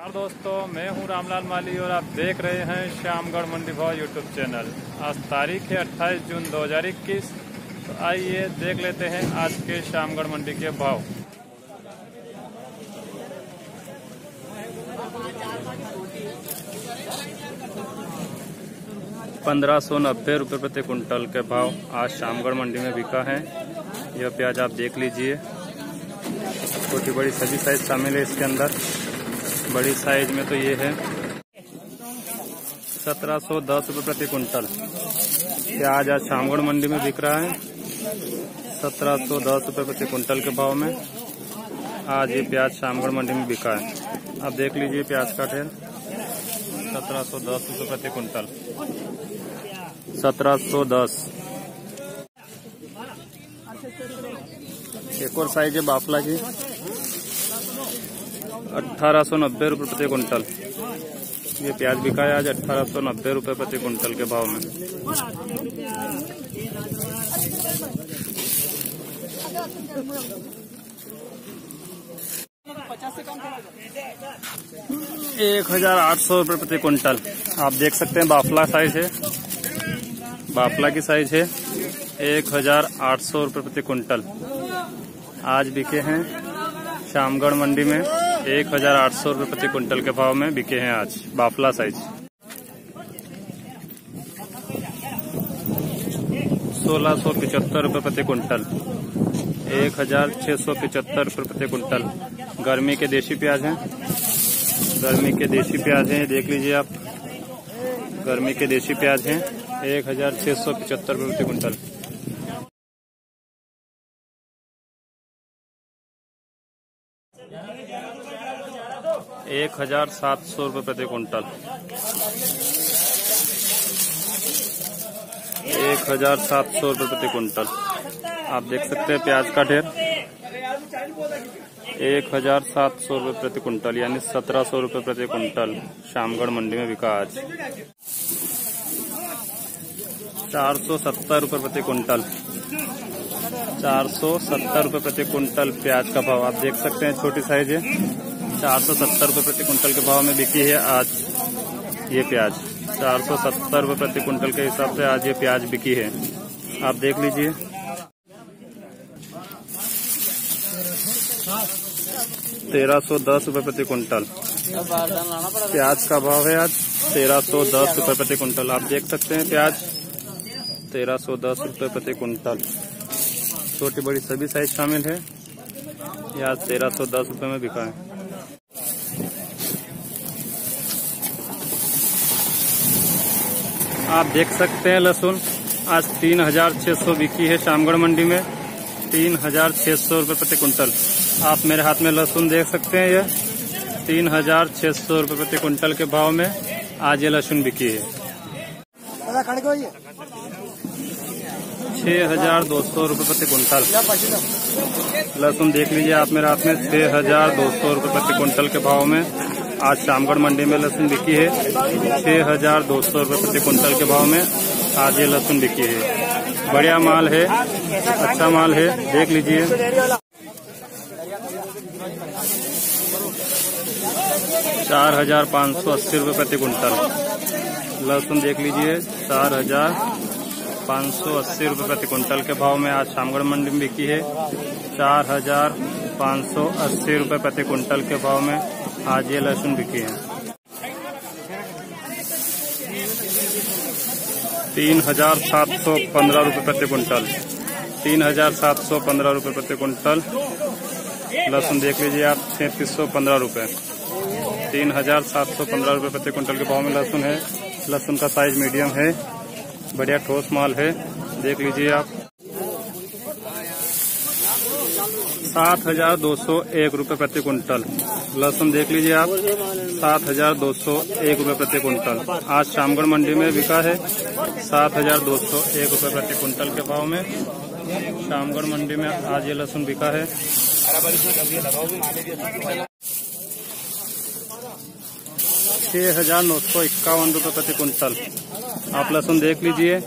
दोस्तों, मैं हूं रामलाल माली और आप देख रहे हैं श्यामगढ़ मंडी भाव यूट्यूब चैनल। आज तारीख है 28 जून 2021। तो आइए देख लेते हैं आज के श्यामगढ़ मंडी के भाव। ₹1590 प्रति कुंटल के भाव आज श्यामगढ़ मंडी में बिका है। यह प्याज आप देख लीजिए, छोटी बड़ी सभी साइज शामिल है इसके अंदर। बड़ी साइज में तो ये है 1710 रुपये प्रति कुंटल प्याज आज श्यामगढ़ मंडी में बिक रहा है। 1710 रुपये प्रति कुंटल के भाव में आज ये प्याज श्यामगढ़ मंडी में बिका है। आप देख लीजिए प्याज का ढेर 1710 रुपये प्रति कुंटल। 1710। एक और साइज है बाफला की, 1890 रुपये प्रति कुंटल। ये प्याज बिका है आज 1890 रुपये प्रति कुंटल के भाव में। ₹1800 प्रति कुंटल। आप देख सकते हैं बाफला साइज है, बाफला की साइज है। 1800 रुपये प्रति कुंटल आज बिके हैं श्यामगढ़ मंडी में। 1800 रुपये प्रति कुंटल के भाव में बिके हैं आज बाफला साइज। 1675 रुपये प्रति कुंटल। 1675 रुपये प्रति कुंटल गर्मी के देसी प्याज हैं। गर्मी के देसी प्याज हैं, देख लीजिए आप। गर्मी के देसी प्याज हैं 1675 रुपये प्रति कुंटल। 1700 रुपये प्रति कुंटल। 1700 रुपये प्रति कुंटल। आप देख सकते हैं प्याज का ढेर 1700 रुपये प्रति कुंटल, यानी 1700 रुपये प्रति कुंटल श्यामगढ़ मंडी में बिका आज। 470 रुपये प्रति कुंटल। 470 रुपये प्रति कुंटल प्याज का भाव आप देख सकते हैं, छोटी साइज है। 470 रुपये प्रति कुंटल के भाव में बिकी है आज ये प्याज। 470 रुपये प्रति कुंटल के हिसाब से आज ये प्याज बिकी है, आप देख लीजिए। 1310 रुपये प्रति कुंटल प्याज का भाव है आज। 1310 रुपये प्रति कुंटल आप देख सकते हैं प्याज 1310 रुपये प्रति कुंटल। छोटी बड़ी सभी साइज शामिल है। ये आज 1310 रुपये में बिका है। आप देख सकते हैं लहसुन आज 3600 बिकी है श्यामगढ़ मंडी में। 3600 रुपये प्रति कुंटल। आप मेरे हाथ में लहसुन देख सकते हैं, ये 3600 रुपये प्रति कुंटल के भाव में आज ये लहसुन बिकी है। 6200 रुपये प्रति कुंटल लहसुन देख लीजिए आप मेरे हाथ में। 6200 रुपये प्रति कुंटल के भाव में आज श्यामगढ़ मंडी में लहसुन बिकी है। 6200 रुपये प्रति कुंटल के भाव में आज ये लहसुन बिकी है। बढ़िया माल है, अच्छा माल है, देख लीजिए। 4580 रुपये प्रति कुंटल लहसुन देख लीजिए। 4580 रुपये प्रति कुंटल के भाव में आज श्यामगढ़ मंडी में बिकी है। 4580 रुपये प्रति कुंटल के भाव में आज ये लहसुन बिकी है। 3715 रुपये प्रति कुंटल। 3715 रुपये प्रति कुंटल लहसुन देख लीजिए आप। 3715 रुपये। 3715 रुपये प्रति कुंटल के भाव में लहसुन है। लहसुन का साइज मीडियम है, बढ़िया ठोस माल है, देख लीजिए आप। 7201 रुपये प्रति कुंटल लहसुन देख लीजिए आप। 7201 रुपये प्रति कुंटल आज श्यामगढ़ मंडी में बिका है। 7201 रुपये प्रति कुंटल के भाव में श्यामगढ़ मंडी में आज ये लहसुन बिका है। 6951 रुपये प्रति कुंटल आप लहसुन देख लीजिए।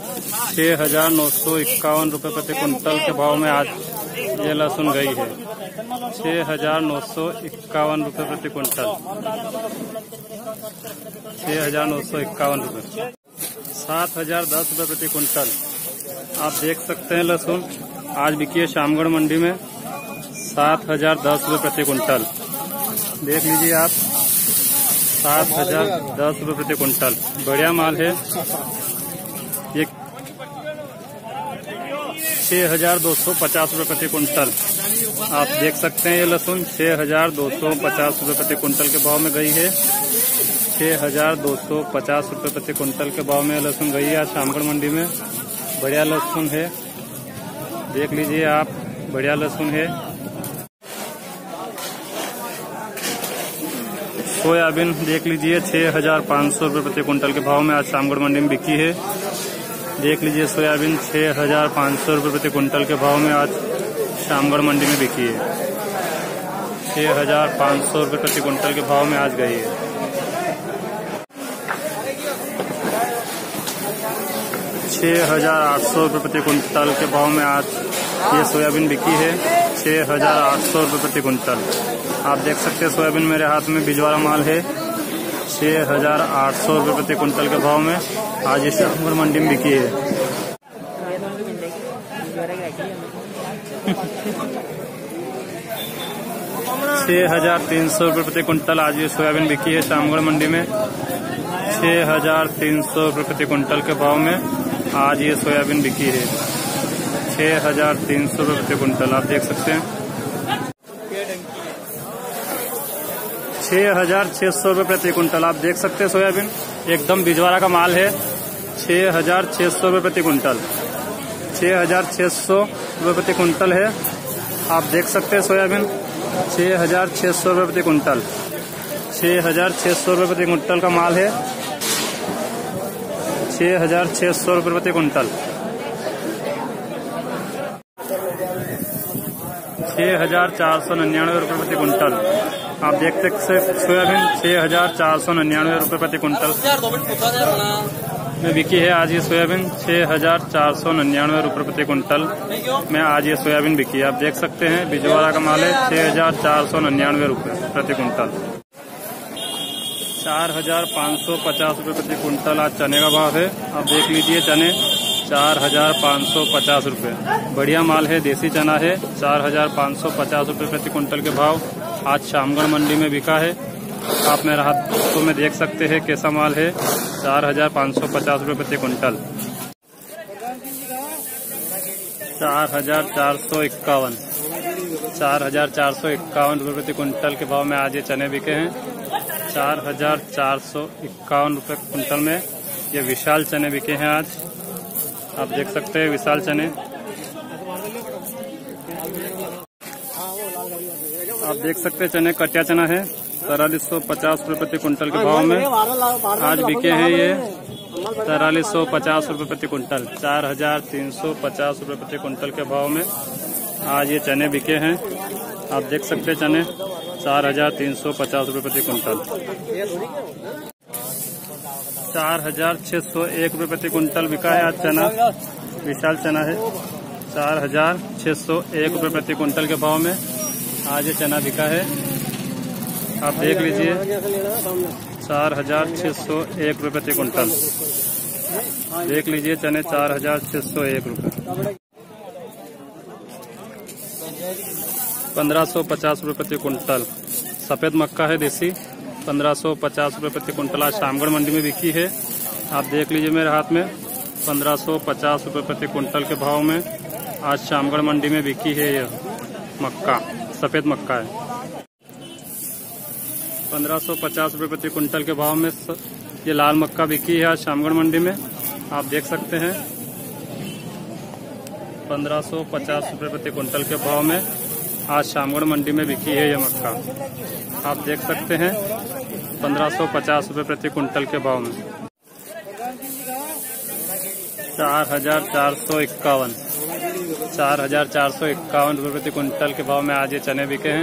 6951 रुपये प्रति कुंटल के भाव में आज ये लहसुन गई है। 6951 रुपये प्रति कुंटल। 6,951 रुपये। 7,010 रुपये प्रति कुंटल। आप देख सकते हैं लहसुन आज बिकी है शामगढ़ मंडी में 7,010 रुपये प्रति कुंटल। देख लीजिए आप 7,010 रुपये प्रति कुंटल, बढ़िया माल है ये। 6,250 रुपये प्रति कुंटल। आप देख सकते हैं ये लहसुन 6,250 रुपये प्रति कुंटल के भाव में गई है। 6,250 रुपये प्रति कुंटल के भाव में लहसुन गई है आज शामगढ़ मंडी में। बढ़िया लहसुन है, देख लीजिए आप, बढ़िया लहसुन है। सोयाबीन देख लीजिए 6,500 रुपये प्रति कुंटल के भाव में आज शामगढ़ मंडी में बिकी है। देख लीजिए सोयाबीन 6,500 रुपये प्रति कुंटल के भाव में आज शामगढ़ मंडी में बिकी है। 6,500 रुपये प्रति कुंटल के भाव में आज गई है। 6,800 रुपये प्रति कुंटल के भाव में आज ये सोयाबीन बिकी है। 6,800 रुपये प्रति कुंटल। आप देख सकते हैं सोयाबीन मेरे हाथ में बिजवाड़ा माल है। 6,800 रुपये प्रति कुंटल के भाव में आज ये शामगढ़ मंडी में बिकी है। 6,300 रुपये प्रति कुंटल आज ये सोयाबीन बिकी है शामगढ़ मंडी में। 6,300 रुपये प्रति कुंटल के भाव में आज ये सोयाबीन बिकी है। 6,300 रुपये प्रति कुंटल। आप देख सकते हैं 6,600 रुपये प्रति कुंटल। आप देख सकते हैं सोयाबीन एकदम बिजवाड़ा का माल है। 6,600 रुपये प्रति कुंटल। 6,600 रुपये प्रति कुंटल है। आप देख सकते हैं सोयाबीन 6,600 रुपये प्रति कुंटल। 6,600 रुपये प्रति कुंटल का माल है। 6,600 रुपये प्रति कुंटल। 6,499 रुपये प्रति कुंटल। आप देख सकते हैं सोयाबीन 6,499 रुपये प्रति कुंटल में बिकी है आज ये सोयाबीन। 6,499 रुपये प्रति कुंटल में आज ये सोयाबीन बिकी है। आप देख सकते हैं बिजवाड़ा का माल है। 6,499 रुपये प्रति कुंटल। 4,550 रुपये प्रति कुंटल आज चने का भाव है। आप देख लीजिए चने 4,550 रुपये। बढ़िया माल है, देसी चना है। 4,550 रुपये प्रति कुंटल के भाव आज शामगढ़ मंडी में बिका है। आप मेरे हाथों में देख सकते हैं कैसा माल है। 4,550 रुपये प्रति कुंटल। 4,451 रुपये प्रति कुंटल के भाव में आज ये चने बिके हैं। 4,451 रुपये कुंटल में ये विशाल चने बिके हैं आज। आप देख सकते हैं विशाल चने। आप देख सकते हैं चने कटिया चना है। 4,450 रुपये प्रति कुंटल के भाव में आज बिके हैं ये। 4,450 रुपये प्रति कुंटल। 4,350 रुपये प्रति कुंटल के भाव में आज ये चने बिके हैं। आप देख सकते हैं चने 4,350 रुपये प्रति कुंटल। 4,601 रुपये प्रति कुंटल बिका है आज चना। विशाल चना है। 4,601 रुपये प्रति कुंटल के भाव में आज ये चना बिका है। आप देख लीजिए 4,601 रुपये प्रति कुंटल। देख लीजिए चने 4,601 रुपये। 1,550 रुपये प्रति कुंटल सफेद मक्का है देसी। 1,550 रुपये प्रति कुंटल आज शामगढ़ मंडी में बिकी है। आप देख लीजिए मेरे हाथ में 1,550 रुपये प्रति कुंटल के भाव में आज शामगढ़ मंडी में बिकी है यह मक्का, सफेद मक्का है। 1,550 रुपये प्रति कुंटल के भाव में ये लाल मक्का बिकी है आज शामगढ़ मंडी में। आप देख सकते हैं 1,550 रुपये प्रति कुंटल के भाव में आज शामगढ़ मंडी में बिकी है यह मक्का। आप देख सकते हैं 1,550 रुपये प्रति कुंटल के भाव में। 4,451 रुपये प्रति कुंटल के भाव में आज ये चने बिके हैं।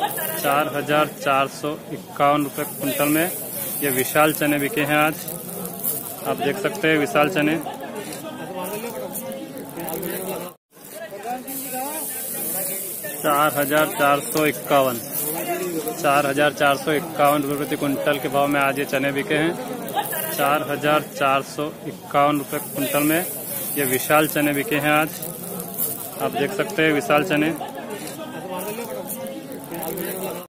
4,451 रुपये कुंटल में ये विशाल चने बिके हैं आज। आप देख सकते हैं विशाल चने। 4,451 4,451 रुपये प्रति कुंटल के भाव में आज ये चने बिके हैं। 4,451 रुपये कुंटल में ये विशाल चने बिके हैं आज। आप देख सकते हैं विशाल चने।